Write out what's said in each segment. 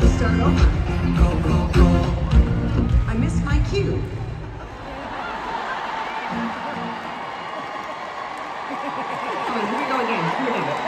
Start over. Go, go, go. I missed my cue. Come on, here we go again. Here we go.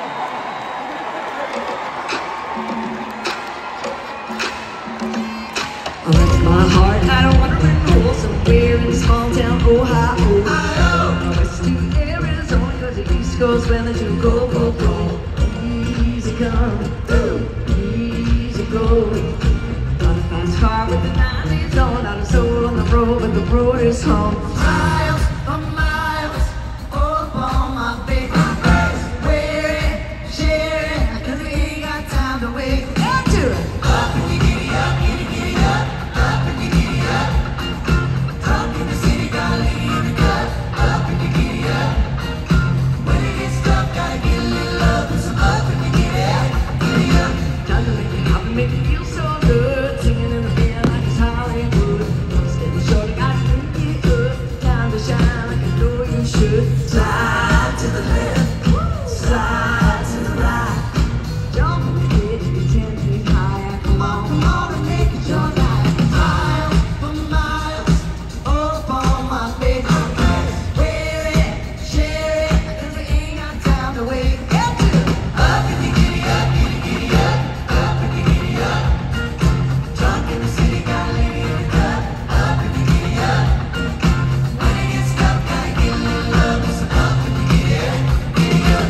Oh, that's my heart. I don't want to enroll somewhere in a small town, Ohio. West to Arizona, cause the East Coast when they do go, go, go. Easy come, easy go. On a fast car with the 90s on, not a soul on the road, but the road is home. Miles on miles, up on my face. Wear it, share it, cause we ain't got time to wait. Get to it. Up and you giddy up, giddy up, up and you giddy up. Up in the city, got a lady in the club. Up and you giddy up. When it gets tough, gotta get a little love and some up and you giddy up, giddy up. Time to make it happen, make it feel so good. Singing in the band like it's Hollywood. Steady short, I gotta bring it up. Time to shine like I know you should. Slide to the left, slide to the right. Jump from the edge, get 10 feet higher. Come on and make it your life. Miles for miles, up on my face. Wear it, share it, cause we ain't got time to wait. Get to it. Up and you giddy up, giddy up, up and you giddy up. Drunk in the city, got a lady in the club. Up and you giddy up. When it gets tough, gotta get a little love and some up and you giddy up, giddy up.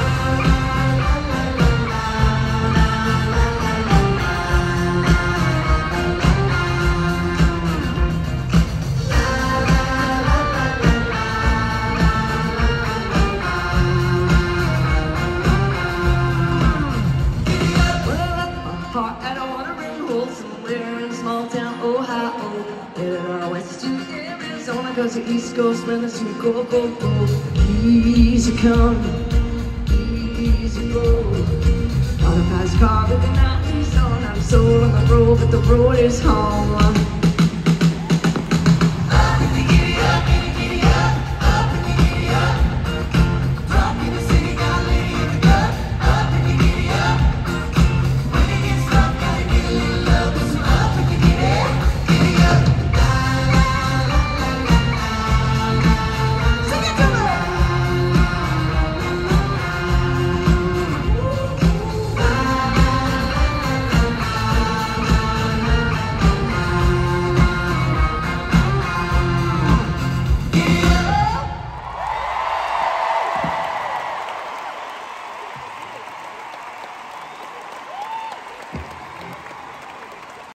Well, I left my heart at a watering hole somewhere in small town, Ohio. Headed out west to Arizona, cause the East Coast when the two go, go, go. Easy come, easy go. On a fast car with the 90s on, not a soul on the road, but the road is home.